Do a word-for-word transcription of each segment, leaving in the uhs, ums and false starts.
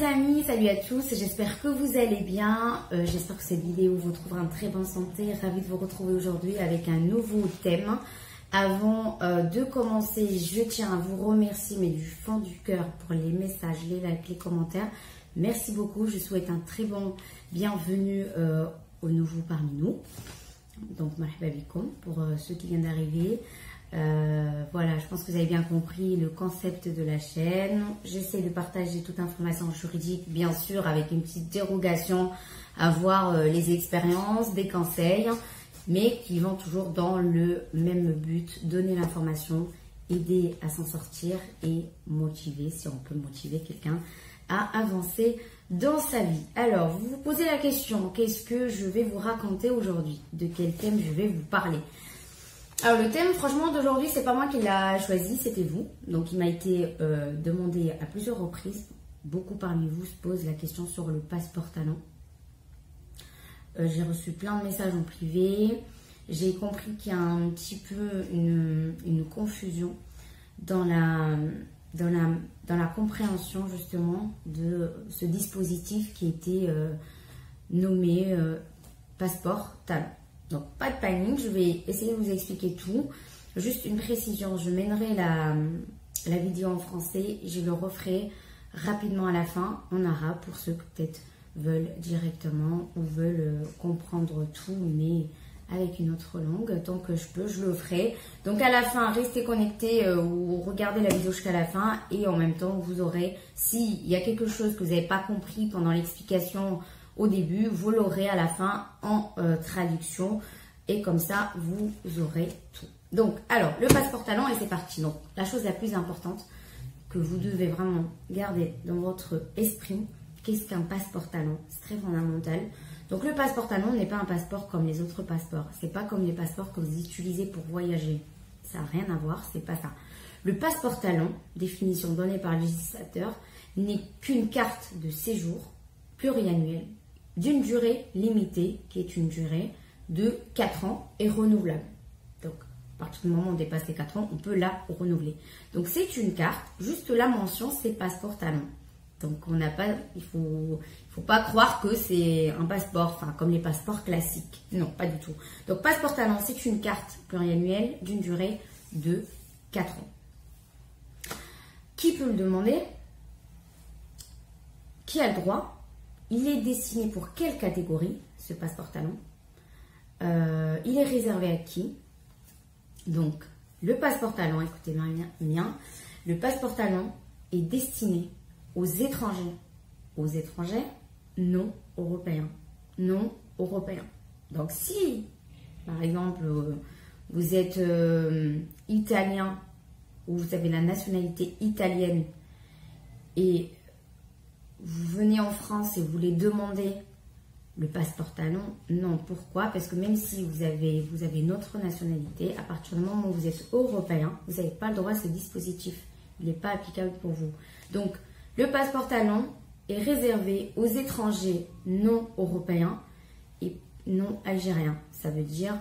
amis, salut à tous, j'espère que vous allez bien, euh, j'espère que cette vidéo vous trouvera en très bonne santé, ravie de vous retrouver aujourd'hui avec un nouveau thème. Avant euh, de commencer, je tiens à vous remercier mais du fond du cœur pour les messages, les likes, les commentaires. Merci beaucoup, je souhaite un très bon bienvenue euh, aux nouveaux parmi nous. Donc, marhaba bikoum pour euh, ceux qui viennent d'arriver. Euh, voilà, je pense que vous avez bien compris le concept de la chaîne. J'essaie de partager toute information juridique, bien sûr, avec une petite dérogation à voir euh, les expériences, des conseils, mais qui vont toujours dans le même but, donner l'information, aider à s'en sortir et motiver, si on peut motiver quelqu'un à avancer dans sa vie. Alors, vous vous posez la question, qu'est-ce que je vais vous raconter aujourd'hui? De quel thème je vais vous parler? Alors, le thème, franchement, d'aujourd'hui, c'est pas moi qui l'a choisi, c'était vous. Donc, il m'a été euh, demandé à plusieurs reprises. Beaucoup parmi vous se posent la question sur le passeport talent. Euh, J'ai reçu plein de messages en privé. J'ai compris qu'il y a un petit peu une, une confusion dans la, dans, la, dans la compréhension, justement, de ce dispositif qui était euh, nommé euh, passeport talent. Donc, pas de panique, je vais essayer de vous expliquer tout. Juste une précision, je mènerai la, la vidéo en français, je le referai rapidement à la fin en arabe pour ceux qui peut-être veulent directement ou veulent comprendre tout, mais avec une autre langue. Tant que je peux, je le ferai. Donc, à la fin, restez connectés euh, ou regardez la vidéo jusqu'à la fin et en même temps, vous aurez, s'il y a quelque chose que vous n'avez pas compris pendant l'explication au début, vous l'aurez à la fin en euh, traduction et comme ça, vous aurez tout. Donc, alors, le passeport talent et c'est parti. Donc, la chose la plus importante que vous devez vraiment garder dans votre esprit, qu'est-ce qu'un passeport talent? C'est très fondamental. Donc, le passeport talent n'est pas un passeport comme les autres passeports. C'est pas comme les passeports que vous utilisez pour voyager. Ça n'a rien à voir, c'est pas ça. Le passeport talent, définition donnée par le législateur, n'est qu'une carte de séjour pluriannuelle d'une durée limitée, qui est une durée de quatre ans et renouvelable. Donc, à partir du moment où on dépasse les quatre ans, on peut la renouveler. Donc, c'est une carte, juste la mention, c'est passeport talent. Donc, on n'a pas, il faut, il faut pas croire que c'est un passeport, enfin, comme les passeports classiques. Non, pas du tout. Donc, passeport talent, c'est une carte pluriannuelle d'une durée de quatre ans. Qui peut le demander? Qui a le droit? Il est destiné pour quelle catégorie, ce passeport talent? euh, Il est réservé à qui? Donc, le passeport talent, écoutez bien, le passeport talent est destiné aux étrangers, aux étrangers non européens, non européens. Donc, si, par exemple, vous êtes euh, italien ou vous avez la nationalité italienne et vous venez en France et vous voulez demander le passeport talent, non. Pourquoi? Parce que même si vous avez, vous avez une autre nationalité, à partir du moment où vous êtes européen, vous n'avez pas le droit à ce dispositif. Il n'est pas applicable pour vous. Donc, le passeport talent est réservé aux étrangers non européens et non algériens. Ça veut dire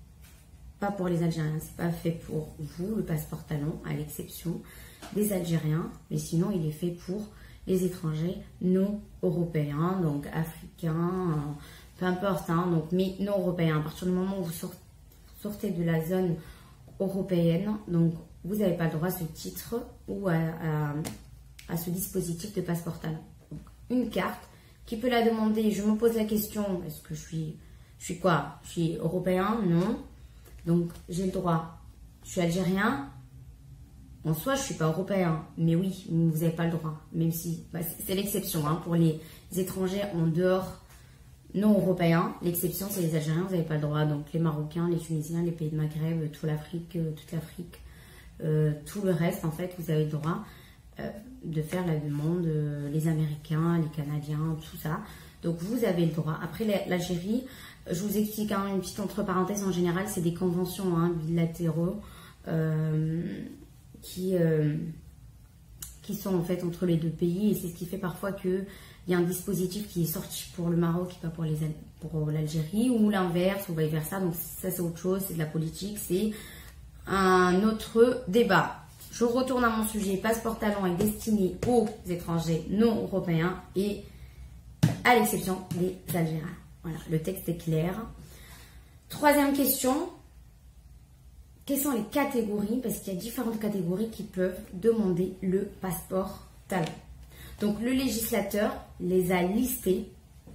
pas pour les Algériens. C'est pas fait pour vous, le passeport talent, à l'exception des Algériens. Mais sinon, il est fait pour les étrangers non européens, donc africains, euh, peu importe, hein, donc, mais non européens. À partir du moment où vous sortez de la zone européenne, donc vous n'avez pas le droit à ce titre ou à, à, à ce dispositif de passeport talent. Donc, une carte, qui peut la demander? Je me pose la question, est-ce que je suis, je suis quoi? Je suis européen? Non. Donc, j'ai le droit. Je suis algérien? En soi, je ne suis pas européen, mais oui, vous n'avez pas le droit, même si bah, c'est l'exception. Hein, pour les étrangers en dehors non européens, l'exception, c'est les Algériens, vous n'avez pas le droit. Donc les Marocains, les Tunisiens, les pays de Maghreb, toute l'Afrique, toute l'Afrique, euh, tout le reste, en fait, vous avez le droit euh, de faire la demande. Euh, les Américains, les Canadiens, tout ça. Donc vous avez le droit. Après l'Algérie, je vous explique hein, une petite entre parenthèses. En général, c'est des conventions hein, bilatéraux. Euh, Qui, euh, qui sont en fait entre les deux pays et c'est ce qui fait parfois qu'il y a un dispositif qui est sorti pour le Maroc et pas pour les pour l'Algérie ou l'inverse ou vice versa. Donc ça c'est autre chose, c'est de la politique, c'est un autre débat. Je retourne à mon sujet. Passeport talent est destiné aux étrangers non européens et à l'exception des Algériens. Voilà, le texte est clair. Troisième question. Quelles sont les catégories? Parce qu'il y a différentes catégories qui peuvent demander le passeport talent. Donc, le législateur les a listées.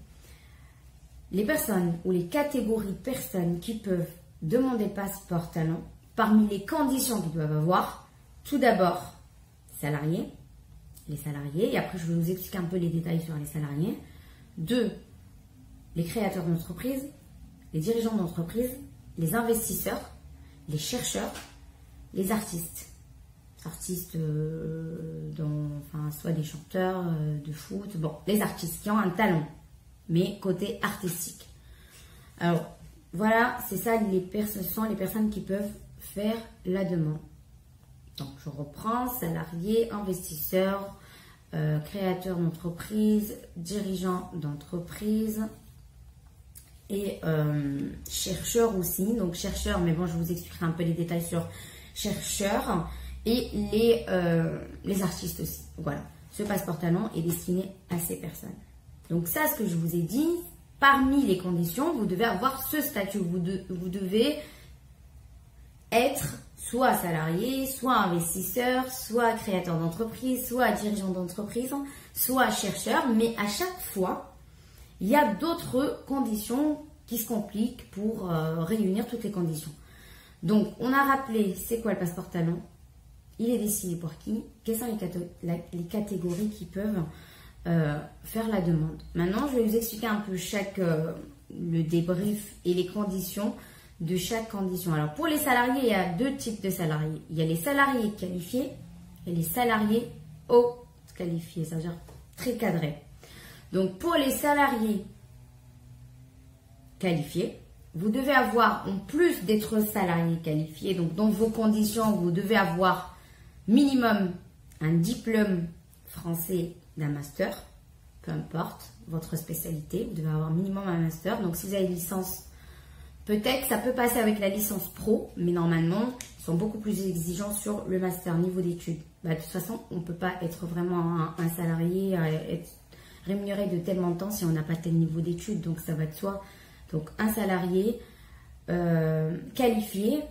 Les personnes ou les catégories de personnes qui peuvent demander passeport talent, parmi les conditions qu'ils doivent avoir, tout d'abord, salariés, les salariés, et après je vais vous expliquer un peu les détails sur les salariés. Deux, les créateurs d'entreprise, les dirigeants d'entreprise, les investisseurs, les chercheurs, les artistes. Artistes, euh, dont, enfin, soit des chanteurs euh, de foot, bon, les artistes qui ont un talent, mais côté artistique. Alors, voilà, c'est ça, les ce sont les personnes qui peuvent faire la demande. Donc, je reprends, salariés, investisseurs, euh, créateurs d'entreprise, dirigeants d'entreprise et euh, chercheurs aussi. Donc, chercheurs, mais bon, je vous expliquerai un peu les détails sur chercheurs et les, euh, les artistes aussi. Voilà, ce passeport talent est destiné à ces personnes. Donc, ça, ce que je vous ai dit, parmi les conditions, vous devez avoir ce statut. Vous, de, vous devez être soit salarié, soit investisseur, soit créateur d'entreprise, soit dirigeant d'entreprise, soit chercheur. Mais à chaque fois, il y a d'autres conditions qui se compliquent pour euh, réunir toutes les conditions. Donc, on a rappelé, c'est quoi le passeport talent? Il est destiné pour qui? Quelles sont les, caté la, les catégories qui peuvent euh, faire la demande? Maintenant, je vais vous expliquer un peu chaque euh, le débrief et les conditions de chaque condition. Alors, pour les salariés, il y a deux types de salariés. Il y a les salariés qualifiés et les salariés haut qualifiés, c'est-à-dire très cadrés. Donc, pour les salariés qualifiés, vous devez avoir, en plus d'être salarié qualifié, donc dans vos conditions, vous devez avoir minimum un diplôme français d'un master, peu importe votre spécialité, vous devez avoir minimum un master. Donc, si vous avez une licence, peut-être ça peut passer avec la licence pro, mais normalement, ils sont beaucoup plus exigeants sur le master, niveau d'études. Bah, de toute façon, on ne peut pas être vraiment un, un salarié, être rémunéré de tel montant si on n'a pas tel niveau d'études, donc ça va de soi. Donc, un salarié euh, qualifié,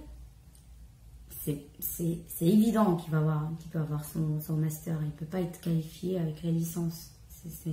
c'est évident qu'il va avoir, qu'il peut avoir son, son master. Il ne peut pas être qualifié avec la licence. C'est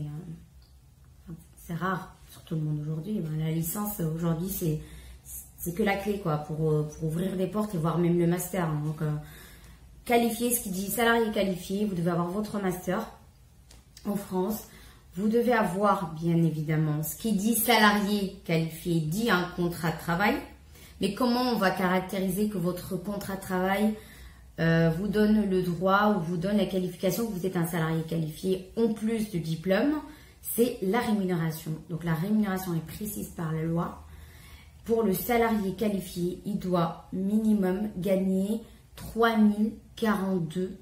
euh, rare sur tout le monde aujourd'hui. Ben, la licence, aujourd'hui, c'est que la clé quoi, pour, pour ouvrir des portes et voir même le master. Donc, euh, qualifié, ce qui dit salarié qualifié, vous devez avoir votre master en France. Vous devez avoir, bien évidemment, ce qui dit salarié qualifié, dit un contrat de travail. Mais comment on va caractériser que votre contrat de travail euh, vous donne le droit ou vous donne la qualification que vous êtes un salarié qualifié en plus du diplôme? C'est la rémunération. Donc, la rémunération est précise par la loi. Pour le salarié qualifié, il doit minimum gagner trois mille quarante-deux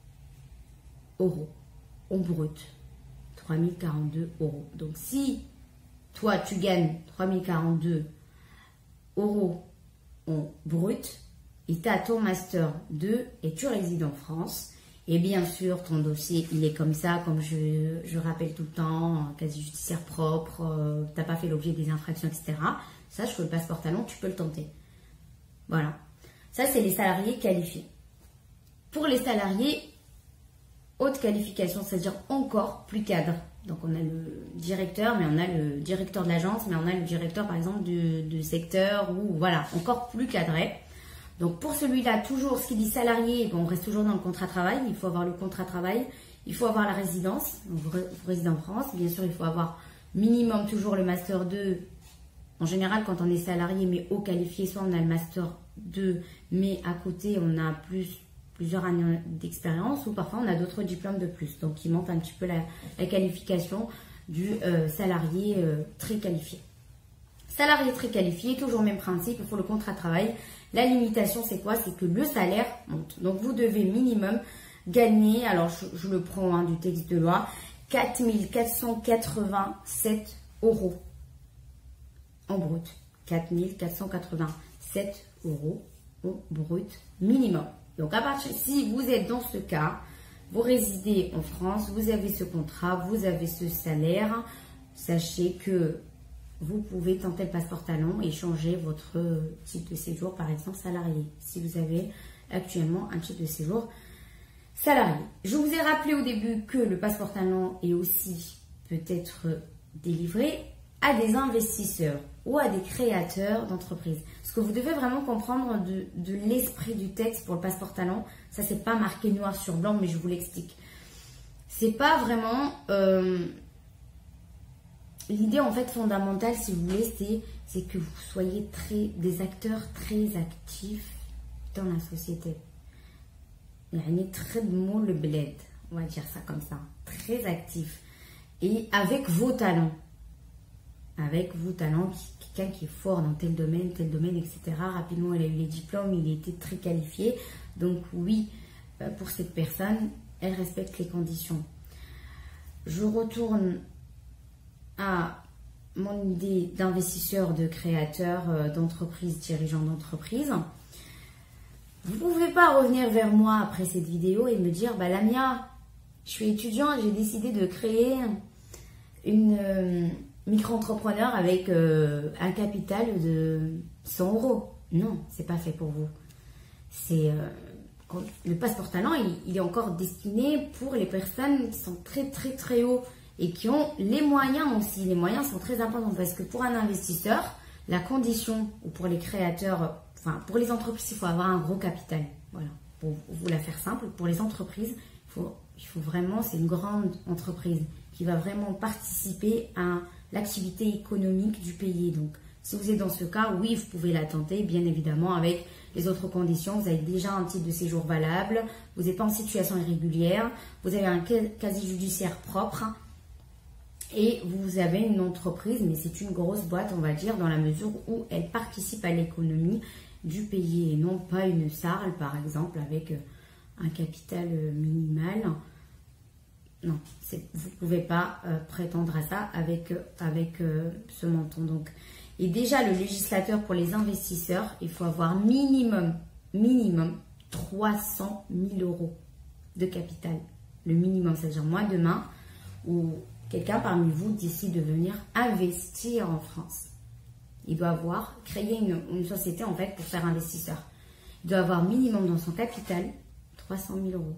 euros en brut. trois mille quarante-deux euros. Donc, si toi, tu gagnes trois mille quarante-deux euros en brut et tu as ton master deux et tu résides en France, et bien sûr, ton dossier, il est comme ça, comme je, je rappelle tout le temps, quasi judiciaire propre, euh, tu n'as pas fait l'objet des infractions, et cetera. Sache que le passeport talent, tu peux le tenter. Voilà. Ça, c'est les salariés qualifiés. Pour les salariés haute qualification, c'est-à-dire encore plus cadre. Donc, on a le directeur, mais on a le directeur de l'agence, mais on a le directeur, par exemple, du, du secteur, ou voilà, encore plus cadré. Donc, pour celui-là, toujours, ce qui dit salarié, bon, on reste toujours dans le contrat de travail. Il faut avoir le contrat de travail. Il faut avoir la résidence. Donc, vous résidez en France. Bien sûr, il faut avoir minimum toujours le master deux. En général, quand on est salarié, mais haut qualifié, soit on a le master deux, mais à côté, on a plus... plusieurs années d'expérience, ou parfois on a d'autres diplômes de plus. Donc, il monte un petit peu la, la qualification du euh, salarié euh, très qualifié. Salarié très qualifié, toujours même principe, il faut le contrat de travail. La limitation, c'est quoi? C'est que le salaire monte. Donc, vous devez minimum gagner, alors je, je le prends hein, du texte de loi, quatre mille quatre cent quatre-vingt-sept euros en brut. quatre mille quatre cent quatre-vingt-sept euros au brut minimum. Donc, à partir, si vous êtes dans ce cas, vous résidez en France, vous avez ce contrat, vous avez ce salaire, sachez que vous pouvez tenter le passeport talent et changer votre titre de séjour, par exemple salarié, si vous avez actuellement un titre de séjour salarié. Je vous ai rappelé au début que le passeport talent est aussi peut-être délivré à des investisseurs ou à des créateurs d'entreprises. Ce que vous devez vraiment comprendre de, de l'esprit du texte pour le passeport talent, ça c'est pas marqué noir sur blanc, mais je vous l'explique. C'est pas vraiment euh, l'idée en fait fondamentale, si vous voulez, c'est c'est que vous soyez très des acteurs très actifs dans la société. Il y a un très de mots le bled, on va dire ça comme ça, très actif et avec vos talents. Avec vos talents, quelqu'un qui est fort dans tel domaine, tel domaine, et cetera. Rapidement, il a eu les diplômes, il était très qualifié. Donc oui, pour cette personne, elle respecte les conditions. Je retourne à mon idée d'investisseur, de créateur d'entreprise, dirigeant d'entreprise. Vous ne pouvez pas revenir vers moi après cette vidéo et me dire, bah Lamia, je suis étudiant et j'ai décidé de créer une... Euh, micro-entrepreneur avec euh, un capital de cent euros. Non, c'est pas fait pour vous. C'est euh, le passeport talent, il, il est encore destiné pour les personnes qui sont très très très hauts et qui ont les moyens aussi. Les moyens sont très importants parce que pour un investisseur, la condition, ou pour les créateurs, enfin pour les entreprises, il faut avoir un gros capital. Voilà, pour vous la faire simple, pour les entreprises, il faut, il faut vraiment, c'est une grande entreprise qui va vraiment participer à l'activité économique du pays. Donc, si vous êtes dans ce cas, oui, vous pouvez la tenter, bien évidemment, avec les autres conditions. Vous avez déjà un titre de séjour valable, vous n'êtes pas en situation irrégulière, vous avez un casier judiciaire propre et vous avez une entreprise, mais c'est une grosse boîte, on va dire, dans la mesure où elle participe à l'économie du pays et non pas une S A R L, par exemple, avec un capital minimal. Non, vous ne pouvez pas euh, prétendre à ça avec, euh, avec euh, ce montant. Donc, et déjà, le législateur pour les investisseurs, il faut avoir minimum, minimum trois cent mille euros de capital. Le minimum, c'est-à-dire moi demain, ou quelqu'un parmi vous décide de venir investir en France. Il doit avoir créé une, une société en fait pour faire investisseur. Il doit avoir minimum dans son capital trois cent mille euros.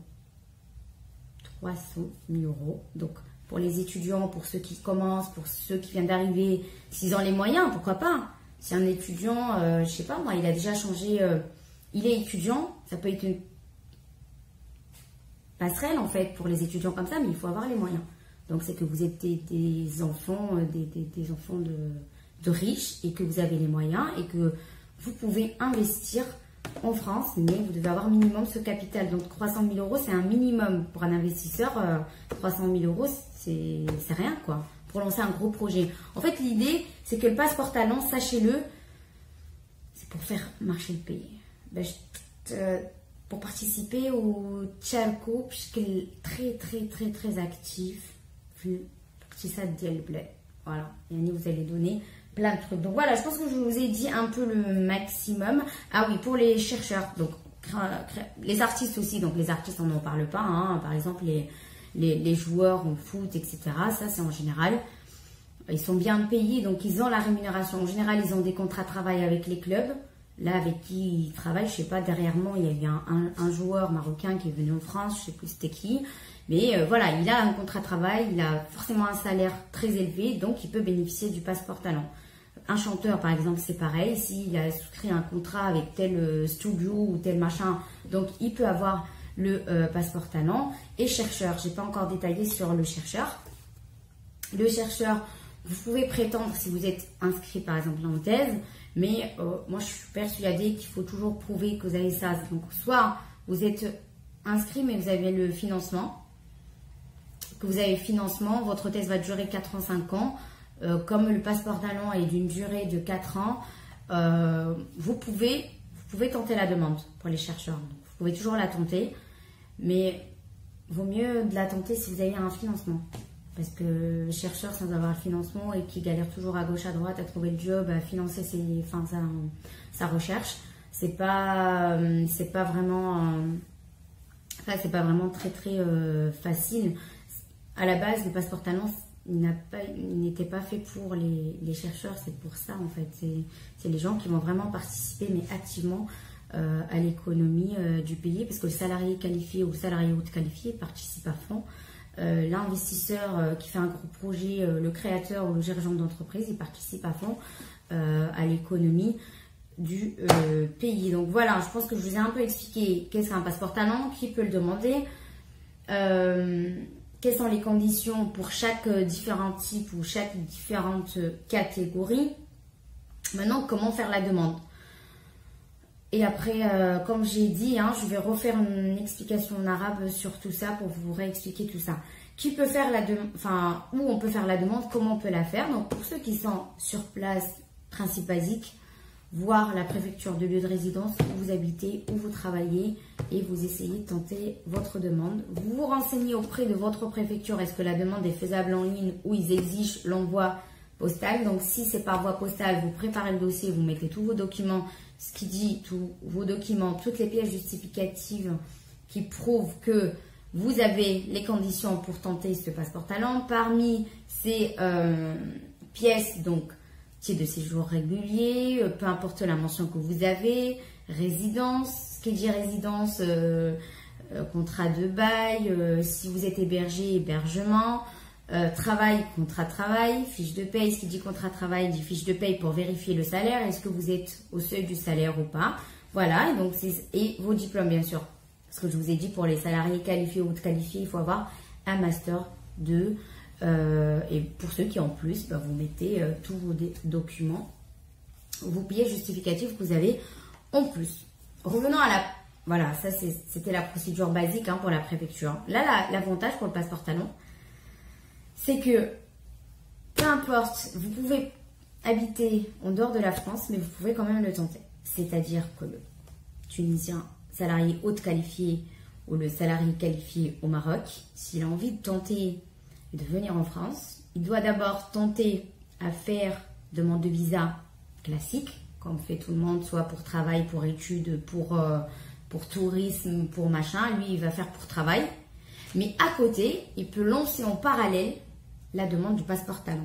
trois cent mille euros. Donc, pour les étudiants, pour ceux qui commencent, pour ceux qui viennent d'arriver, s'ils ont les moyens, pourquoi pas. Si un étudiant, euh, je sais pas moi, il a déjà changé, euh, il est étudiant, ça peut être une passerelle en fait pour les étudiants comme ça, mais il faut avoir les moyens. Donc, c'est que vous êtes des, des enfants, des, des, des enfants de, de riches et que vous avez les moyens et que vous pouvez investir en France, mais vous devez avoir minimum ce capital. Donc trois cent mille euros, c'est un minimum pour un investisseur. Euh, trois cent mille euros, c'est rien quoi, pour lancer un gros projet. En fait, l'idée, c'est que le passeport talent, sachez-le, c'est pour faire marcher le pays. Ben, je, euh, pour participer au Tchalco, puisqu'il est très très très très actif. C'est ça, voilà, et vous allez donner plein de trucs. Donc voilà, je pense que je vous ai dit un peu le maximum. Ah oui, pour les chercheurs, donc les artistes aussi, donc les artistes on n'en parle pas, hein. Par exemple les, les, les joueurs en foot, et cetera. Ça c'est en général, ils sont bien payés, donc ils ont la rémunération. En général, ils ont des contrats de travail avec les clubs. Là, avec qui ils travaillent, je sais pas, derrière moi, il y a eu un, un, un joueur marocain qui est venu en France, je sais plus c'était qui. Mais euh, voilà, il a un contrat de travail, il a forcément un salaire très élevé, donc il peut bénéficier du passeport talent. Un chanteur, par exemple, c'est pareil. S'il a souscrit un contrat avec tel euh, studio ou tel machin, donc il peut avoir le euh, passeport talent. Et chercheur, je n'ai pas encore détaillé sur le chercheur. Le chercheur, vous pouvez prétendre si vous êtes inscrit, par exemple, en thèse. Mais euh, moi, je suis persuadée qu'il faut toujours prouver que vous avez ça. Donc, soit vous êtes inscrit, mais vous avez le financement. Que vous avez le financement, votre thèse va durer quatre ans, cinq ans. Euh, comme le passeport talent est d'une durée de quatre ans, euh, vous, pouvez, vous pouvez tenter la demande pour les chercheurs. Donc, vous pouvez toujours la tenter, mais vaut mieux de la tenter si vous avez un financement. Parce que le chercheur sans avoir le financement et qui galère toujours à gauche, à droite à trouver le job, à financer ses, enfin, sa, sa recherche, c'est pas, euh, c'est pas vraiment, euh, enfin, c'est pas vraiment très très euh, facile. À la base, le passeport talent, il n'a pas, il n'était pas fait pour les, les chercheurs. C'est pour ça en fait. C'est les gens qui vont vraiment participer, mais activement euh, à l'économie euh, du pays, parce que le salarié qualifié ou le salarié haute qualifié participe à fond. Euh, L'investisseur euh, qui fait un gros projet, euh, le créateur ou le dirigeant d'entreprise, il participe à fond euh, à l'économie du euh, pays. Donc voilà, je pense que je vous ai un peu expliqué qu'est-ce qu'un passeport talent, qui peut le demander, euh, quelles sont les conditions pour chaque euh, différent type ou chaque différente catégorie. Maintenant, comment faire la demande. Et après, euh, comme j'ai dit, hein, je vais refaire une explication en arabe sur tout ça pour vous réexpliquer tout ça. Qui peut faire la demande, enfin, où on peut faire la demande, comment on peut la faire. Donc, pour ceux qui sont sur place, principe basique, voir la préfecture de lieu de résidence où vous habitez, où vous travaillez, et vous essayez de tenter votre demande. Vous vous renseignez auprès de votre préfecture, est-ce que la demande est faisable en ligne ou ils exigent l'envoi postal. Donc, si c'est par voie postale, vous préparez le dossier, vous mettez tous vos documents, ce qui dit tous vos documents, toutes les pièces justificatives qui prouvent que vous avez les conditions pour tenter ce passeport talent. Parmi ces euh, pièces, donc, titre de séjour régulier, peu importe la mention que vous avez, résidence, ce qui dit résidence, euh, euh, contrat de bail, euh, si vous êtes hébergé, hébergement, euh, travail, contrat de travail, fiche de paye, ce qui dit contrat de travail dit fiche de paye pour vérifier le salaire, est-ce que vous êtes au seuil du salaire ou pas. Voilà, et, donc et vos diplômes bien sûr. Parce que je vous ai dit, pour les salariés qualifiés ou haute qualifiés, il faut avoir un master deux. Euh, et pour ceux qui en plus, bah, vous mettez euh, tous vos documents, vos pièces justificatives que vous avez en plus. Revenons à la... Voilà, ça c'était la procédure basique hein, pour la préfecture. Là, l'avantage pour le passeport talent, c'est que peu importe, vous pouvez habiter en dehors de la France, mais vous pouvez quand même le tenter. C'est-à-dire que le Tunisien salarié haute qualifié ou le salarié qualifié au Maroc, s'il a envie de tenter de venir en France, il doit d'abord tenter à faire demande de visa classique, comme fait tout le monde, soit pour travail, pour études, pour, euh, pour tourisme, pour machin. Lui, il va faire pour travail. Mais à côté, il peut lancer en parallèle la demande du passeport talent.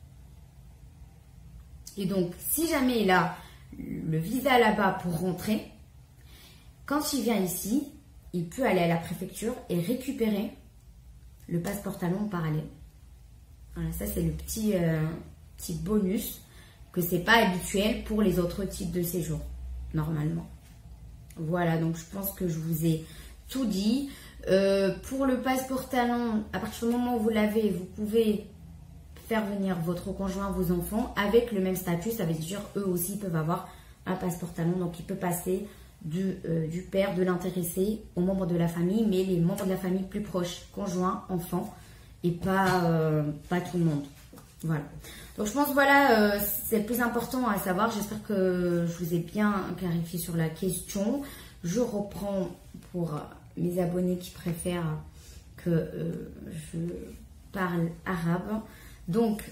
Et donc, si jamais il a le visa là-bas pour rentrer, quand il vient ici, il peut aller à la préfecture et récupérer le passeport talent en parallèle. Voilà, ça c'est le petit, euh, petit bonus que c'est pas habituel pour les autres types de séjour, normalement. Voilà, donc je pense que je vous ai tout dit. Euh, pour le passeport talent, à partir du moment où vous l'avez, vous pouvez faire venir votre conjoint, vos enfants, avec le même statut. Ça veut dire eux aussi peuvent avoir un passeport talent, donc il peut passer du, euh, du père, de l'intéressé aux membres de la famille, mais les membres de la famille plus proches, conjoints, enfants, et pas, euh, pas tout le monde. Voilà. Donc je pense voilà, euh, c'est le plus important à savoir. J'espère que je vous ai bien clarifié sur la question. Je reprends pour mes abonnés qui préfèrent que euh, je parle arabe. Donc,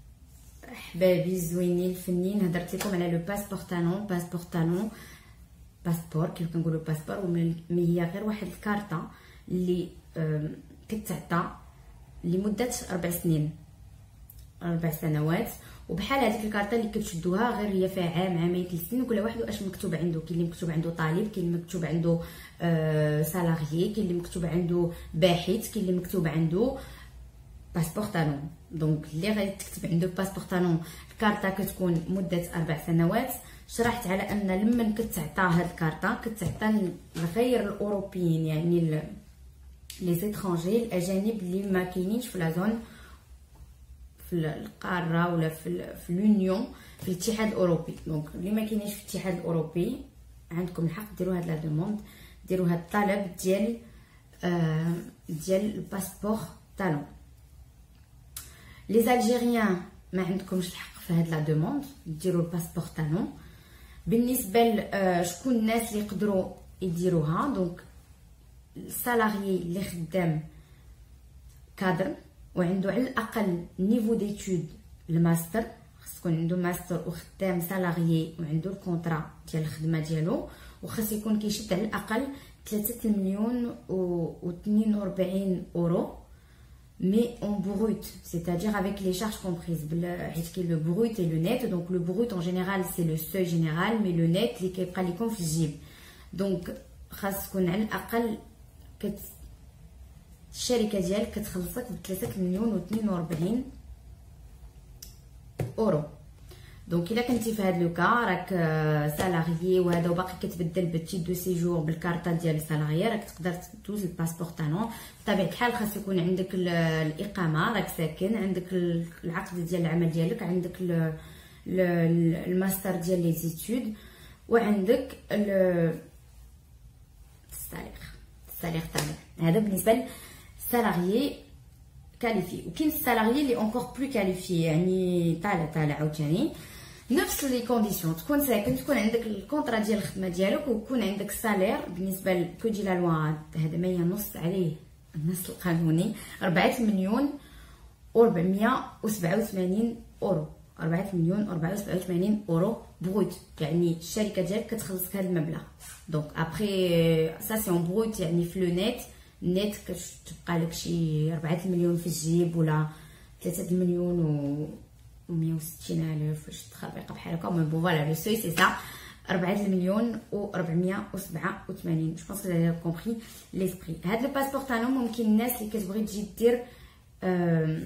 bisouini le fenin, هدرت لكم على le passeport talent, passeport talent, باسبور كيف كنقولوا باسبور، ما هي غير واحد الكارطه اللي كتعطى لمده اربع سنين اربع سنوات. وبحال هذيك الكارطه اللي كتشدوها غير هي فيها عام عامين ثلاث سنين، وكل واحد واش مكتوب عنده. كاين اللي مكتوب عنده طالب، كاين اللي مكتوب عنده آه سالاريي، كاين اللي مكتوب عنده باحث، كاين اللي مكتوب عنده باسبور طالون. دونك اللي غادي تكتب عنده باسبور طالون الكارطه كتكون مده اربع سنوات. شرحت على ان لما كتعطى هاد الكارطه كتعطى لغير الاوروبيين، يعني لي زيترونجي الاجانب اللي ما كاينينش في لا زون في القاره ولا في في لونيون في الاتحاد الاوروبي. دونك اللي ما كاينينش في الاتحاد الاوروبي عندكم الحق ديروا هاد لا دوموند، ديروا هاد الطلب ديال آه ديال الباسبور طالون. لي زالجيريان ما عندكمش الحق في هاد لا دوموند ديروا الباسبور طالون. بالنسبه لشكون الناس اللي يقدروا يديروها، دونك السالاريي اللي خدام كادر وعنده على الاقل نيفو ديتود الماستر خاص يكون عنده ماستر وخدام سالاريي وعنده الكونطرا ديال الخدمه ديالو، وخاص يكون كيشد على الاقل ثلاثة مليون و اثنين وأربعين اورو mais en brut, c'est-à-dire avec les charges comprises. Le brut et le net. Donc le brut en général c'est le seuil général, mais le net اللي كيبقى لكم في الجيب. Donc خاص تكون على الاقل كت الشركه ديالك كتخلصك ب ثلاثة مليون و اثنين وأربعين اورو. دونك الا كنتي في هذا لو كا راك سالاريي وهذا وباقي كتبدل بالتيت دو سيجور بالكارطه ديال السالاريي، راك تقدر دوز الباسبور طالون. بطبيعه الحال خاص يكون عندك الاقامه، راك ساكن، عندك العقد ديال العمل ديالك، عندك الماستر ديال لي زيتود، وعندك السالير السالير تاعك. هذا بالنسبه للسالاريي كاليفي. وكاين السالاريي اللي اونكور بلو كاليفي، يعني طالع طالع عاوتاني نفس لي كونديسيون، تكون ساكن، تكون عندك الكونطرا ديال الخدمه ديالك، ويكون عندك السالير بالنسبه لكو دي لا لوا. هذا ما ينص عليه النص القانوني أربعة مليون وأربعمية وسبعة وثمانين اورو، أربعة مليون وأربعمية وسبعة وثمانين اورو بروت، يعني الشركه ديالك كتخلصك هذا المبلغ. دونك ابري سا سي اون بروت، يعني في لو نيت نيت كتبقى لك شي أربعة مليون في الجيب، ولا ثلاثة مليون و مية وستين الف واش تخربيقه بحال هكا. مي بون فوالا لو سوي سي سا أربعة مليون وأربعمية وسبعة وثمانين. جو بونس كو كومبري ليسبري. هاد لو باسبور تاعنا ممكن الناس اللي كتبغي تجي دير آه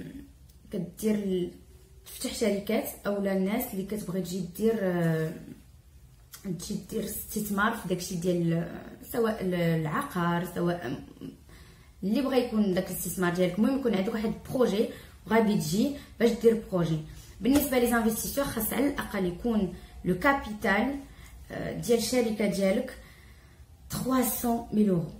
كدير تفتح شركات، اولا الناس اللي كتبغي تجي دير آه تجي دير استثمار في داكشي ديال سواء العقار، سواء اللي بغى يكون داك الاستثمار ديالك. المهم يكون عندك واحد بروجي وغادي تجي باش دير بروجي. بالنسبه لي زانفستيسور خاص على الاقل يكون لو كابيتال ديال الشركه ديالك ثلاثمية ألف اورو،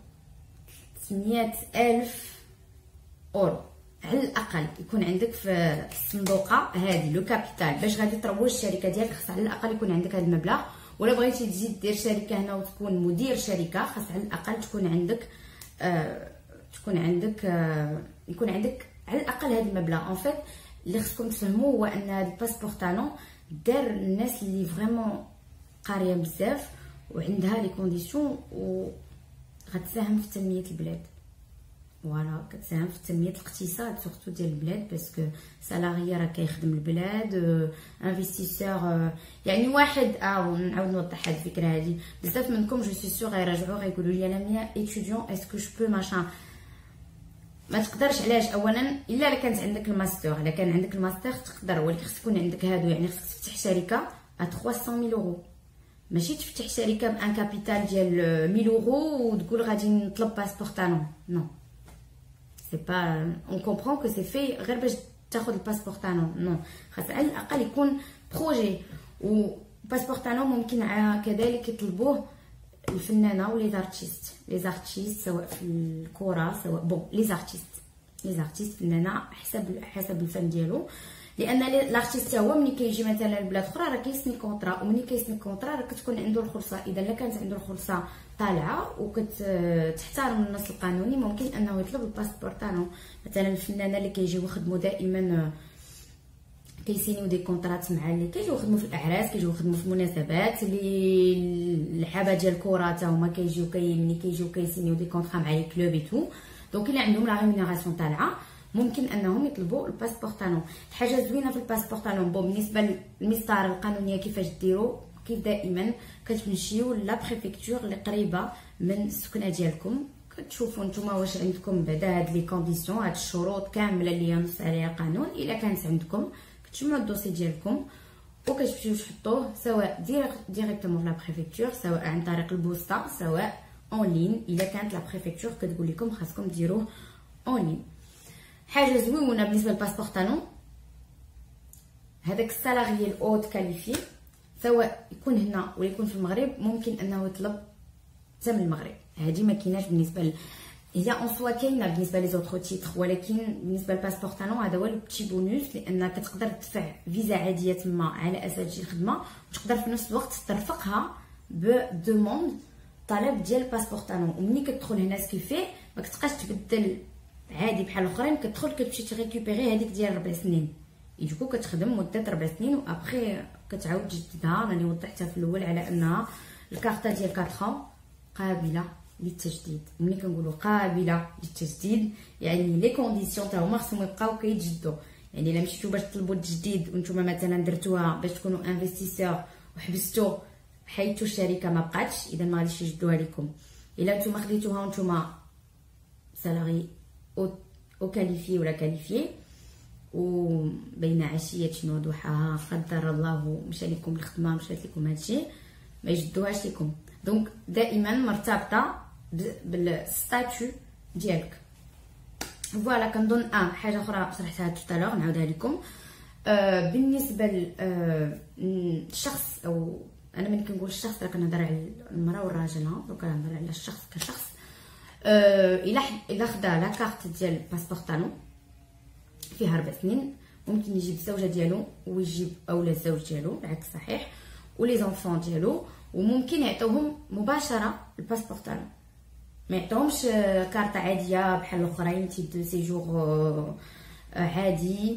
ثمانمية ألف اورو على الاقل يكون عندك في الصندوقه هذه لو كابيتال. باش غادي تروج الشركه ديالك خاص على الاقل يكون عندك هذا المبلغ. ولا بغيتي تزيد دير شركه هنا وتكون مدير شركه، خاص على الاقل تكون عندك آه تكون عندك آه يكون عندك على الاقل هذا المبلغ. ان فيت اللي خصكم تفهموا هو ان هذا الباسبور تاعنا دار الناس اللي فريمون قاريه بزاف وعندها لي كونديسيون وغتساهم في تنميه البلاد. فوالا كتساهم في تنميه الاقتصاد سورتو ديال البلاد، باسكو سالاريي راه كيخدم البلاد، انفستيسور يعني واحد. اه نعاود نوضح هاد الفكره هادي. بزاف منكم جو سي سور غيراجعوا غيقولوا لي انا ميا ايتيديون اسكو جو بو ماشان. ما تقدرش، علاش؟ اولا الا كانت عندك الماستر، الا كان عندك الماستر تقدر، ولكن خص يكون عندك هادو. يعني خصك تفتح شركه ا ثلاثمية ألف اورو، ماشي تفتح شركه بان كابيتال ديال مية اورو وتقول غادي نطلب باسبور تاعنا. نو سي با اون كومبرون كو سي في غير باش تاخذ الباسبور تاعنا. نو خاص على الاقل يكون بروجي. و باسبور تاعنا ممكن كذلك يطلبوه الفنانه ولي زارتيست، لي زارتيست سواء في الكره سواء بون لي زارتيست لي زارتيست فنانه حسب حسب الفن ديالو. لان لارتيست هو ملي كيجي مثلا لبلاد اخرى راه كيسني كونطرا، وملي كيسني كونطرا راه كتكون عنده الخلصه. اذا لا كانت عنده الخلصه طالعه وكتحترم النص القانوني ممكن انه يطلب الباسبور تاعو. مثلا الفنانه اللي كيجيو يخدموا دائما كيسينيو دي كونطرات مع اللي كيجيو يخدموا في الاعراس، كيجيو يخدموا في المناسبات، اللي اللعابه ديال الكره حتى هما كيجيو كي ملي كيجيو كيسينيو دي كونطرا مع لي كلوب اي تو. دونك اللي عندهم لا ريمونيراسيون طالعه ممكن انهم يطلبوا الباسبور تاعهم. الحاجه زوينه في الباسبور تاعهم بون بالنسبه للمسطره القانونيه كيفاش ديروا، كيف دائما كتمشيو لا بريفكتور اللي قريبه من السكنه ديالكم، كتشوفوا نتوما واش عندكم بعدا هاد لي كونديسيون، هاد الشروط كامله اللي ينص عليها القانون. الا كانت عندكم كتجمعوا الدوسي ديالكم وكتمشيو تحطوه سواء ديريكتومون في لا بريفكتور، سواء عن طريق البوسطه، سواء اون لين. الا كانت لا بريفكتور كتقول لكم خاصكم ديروه اون لين. حاجه زوينه بالنسبه للباسبور تاعنا هذاك السالاري الاوت كاليفي، سواء يكون هنا ولا يكون في المغرب ممكن انه يطلب حتى من المغرب. هذه ما كايناش بالنسبه ل... هي اون سوا كاينه بالنسبه لي زوطرو تيتر، ولكن بالنسبه للباسبور تاعنا هذا هو لو بتي بونوس، لان كتقدر تدفع فيزا عاديه تما على اساس تجي الخدمه، وتقدر في نفس الوقت ترفقها بدوموند طلب ديال الباسبور تاعنا. ومني كتدخل هنا سكيفيه ما كتبقاش تبدل عادي بحال الاخرين، كتدخل كتمشي تريكوبيري هذيك ديال ربع سنين. اي دوكو كتخدم مده ربع سنين وابخي كتعاود تجددها. راني وضحتها في الاول على انها الكارطه ديال أربعة قابله للتجديد. ملي كنقولوا قابله للتجديد يعني لي كونديسيون تا هما خصهم يبقاو كيتجدوا. يعني الا مشيتو باش تطلبوا التجديد وانتم مثلا درتوها باش تكونوا انفستيسور وحبستوا حيدتوا الشركه ما بقاتش، اذا ما غاديش يجدوها لكم. الا نتوما خديتوها وانتوما سالاري او او كاليفي ولا كاليفي وبين عشيه وضحاها قدر الله مشى لكم الخدمه مشات لكم هادشي ما يجدوهاش لكم. دونك دائما مرتبطه بالستاتيو ديالك. فوالا كنظن اه حاجه اخرى شرحتها توتالور نعاودها لكم. آه بالنسبه للشخص او انا ملي كنقول الشخص راه كنهضر على المراه والراجل، ها دونك كنهضر على الشخص كشخص. آه الا الا خدا لا كارت ديال باسبور طالون فيها اربع سنين ممكن يجيب الزوجه ديالو ويجيب اولا الزوج ديالو العكس صحيح ولي زونفون ديالو، وممكن يعطوهم مباشره الباسبور طالون، ما يعطوهمش كارطه عاديه بحال الاخرين تيب دو سيجور عادي.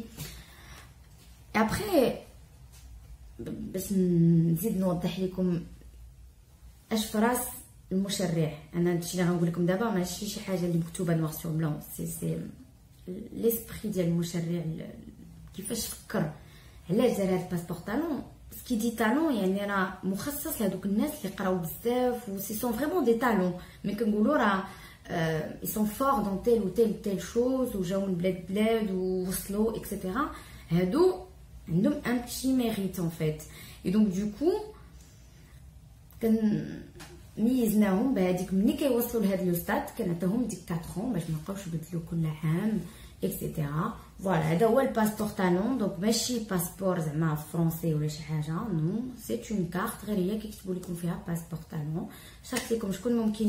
ابخي باش نزيد نوضح لكم اش فراس المشرع، انا هادشي اللي غنقول لكم دابا ماشي شي حاجه اللي مكتوبه نوار سور بلون، سي سي ليسبري ديال المشرع كيفاش فكر علاش دار هاد الباسبور طالون. كي دي طالون يعني راه مخصص لهذوك الناس اللي قراو بزاف و سي سون فريمون دي طالون، ملي كنقولوا راه اي سون فور دون تيل و تيل تيل شوز وجاو من بلاد بلاد ووصلوا اكسيتيرا، هادو عندهم ان بتي ميريت ان فيت. اي دونك دوكو كن ميزناهم بهذيك ملي كيوصلوا لهاد لو ستاد كنعطيوهم ديك أربعة باش ما يبقاوش يبدلوا كل عام اكسيتيرا. فوالا هذا هو الباسبور طالون. دونك ماشي باسبور زعما فرونسي ولا شي حاجه، نو سي اون كارت غير هي كيكتبوا لكم فيها باسبور طالون. شرحت لكم شكون ممكن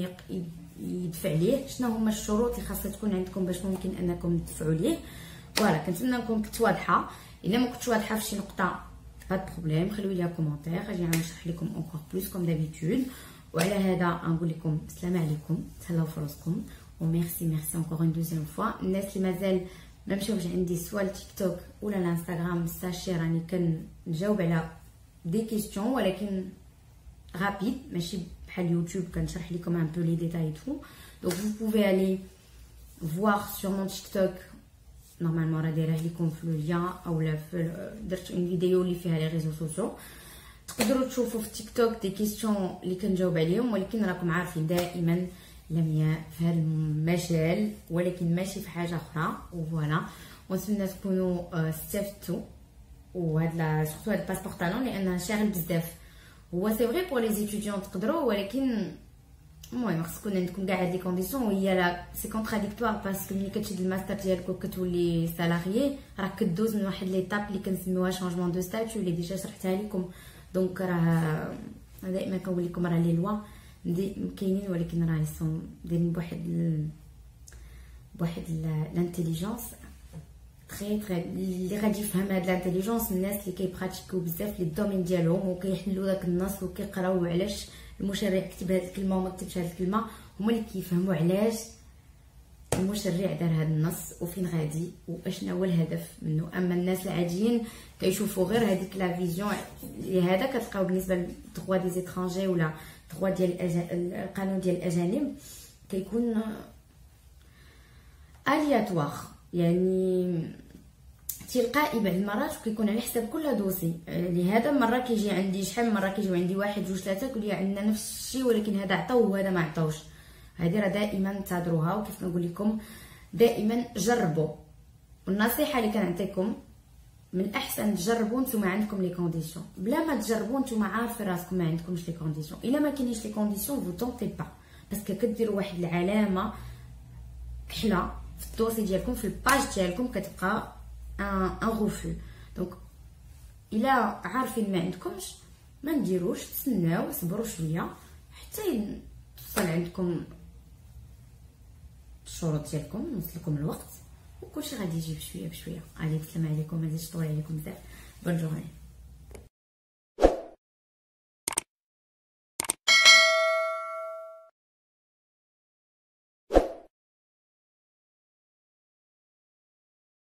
يدفع ليه، شنو هما الشروط اللي خاصها تكون عندكم باش ممكن انكم تدفعوا ليه. فوالا كنتمنى نكون كنت واضحه. الا ما كنتش واضحه في شي نقطه با بروبليم خليو لي كومونتير غادي نشرح لكم اونكور بلوس كوم دابيتود. وعلى هذا نقول لكم السلام عليكم، تهلاو في راسكم وميرسي ميرسي اونكور اون دوزيام فوا. الناس اللي مازال ما مشاوش عندي سواء التيك توك ولا الانستغرام ساشي راني كنجاوب على دي كيسيون ولكن رابيد ماشي بحال يوتيوب كنشرح لكم ان بو لي ديتاي تو. دونك vous pouvez aller voir sur mon TikTok نورمالمون راه دايره لكم في لو اولا في درت اون فيديو اللي فيها لي ريزو سوسيو تقدروا تشوفوا في تيك توك دي كيسيون اللي كنجاوب عليهم، ولكن راكم عارفين دائما لمياء في هذا المجال ولكن ماشي في حاجه اخرى. وفوالا ونتمنى تكونوا استفدتوا. وهذا سورتو هذا الباسبور طالون لانه شاغل بزاف، هو سي فري بور لي زيتيديون تقدروا، ولكن المهم خص تكون عندكم كاع هاد لي كونديسيون وهي لا سي كونتراديكتوار باسكو ملي كتشد الماستر ديالك وكتولي سالاريي راك كدوز من واحد ليطاب اللي كنسميوها شونجمون دو ستاتيو اللي ديجا شرحتها لكم. دونك راه دائما كنقول لكم راه لي لوا كاينين ولكن راه يسون دايرين بواحد ال... بواحد لانتيليجونس تري تري اللي غادي يفهم هاد لانتيليجونس الناس اللي كيبراتيكيو بزاف لي الدومين ديالهم وكيحلوا داك النص وكيقراو علاش المشرع كتب هاد الكلمه وما كتبش هاد الكلمه، هما اللي كيفهموا علاش المشرع دار هاد النص وفين غادي واشنا هو الهدف منه. اما الناس العاديين كيشوفوا غير هذيك لا فيزيون هذا كتلقاو بالنسبه للدغوا دي زيترانجي ولا الدغوا ديال القانون ديال الاجانب كيكون الياتوار، يعني تلقائي بعض المرات كيكون على حساب كل دوسي. لهذا مره كيجي عندي شحال مره كيجيو عندي واحد جوج ثلاثه كيقول لي عندنا نفس الشيء ولكن هذا عطاوه وهذا ما عطاوش. هذه راه دائما تهضروها، وكيف كنقول لكم دائما جربوا. والنصيحه اللي كنعطيكم من الاحسن تجربوا نتوما عندكم لي كونديسيون، بلا ما تجربوا نتوما عارفين راسكم ما عندكمش لي كونديسيون. الا ما كاينينش لي كونديسيون فو طونطي با باسكو كديروا واحد العلامه كحله في الدوسي ديالكم في الباج ديالكم كتبقى ان غوفو. دونك الا عارفين ما عندكمش ما نديروش، تسناو صبروا شويه حتى توصل عندكم الشروط ديالكم يوصل لكم الوقت وكلشي غادي يجي بشويه بشويه. عليك السلام عليكم، ما نزيدش نطول عليكم بزاف. بون جورني.